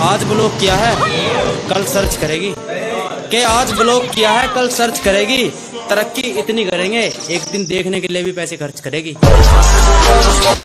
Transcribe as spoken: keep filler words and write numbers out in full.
आज ब्लॉक किया है कल सर्च करेगी, के आज ब्लॉक किया है कल सर्च करेगी। तरक्की इतनी करेंगे एक दिन देखने के लिए भी पैसे खर्च करेगी।